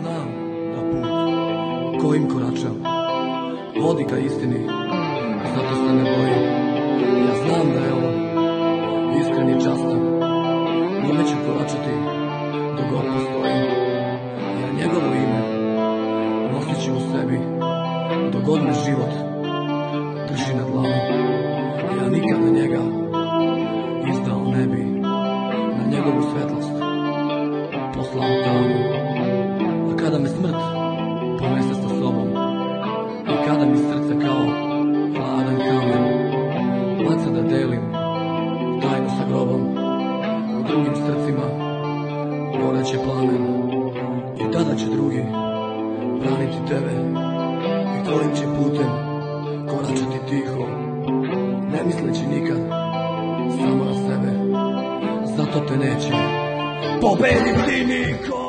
znam da put kojim koračam vodi ka istini, zato se ne bojim. Ja znam da je on iskren i častan, njime ću koračati dok god postojim. Ja njegovo ime nosit ću u sebi dok god me život drži na dlanu. Ja nikada njega izdao ne bi, na njegovu svetlost poslao tamu. A kada me smrt ponese sa sobom i kada mi srce kao hladan kamen baca da delim tajnu sa grobom, u drugim srcima goreće plamen, i tada će drugi braniti tebe i tvojim će putem koračati tiho, ne misleći nikad samo na sebe, zato te neće pobediti niko.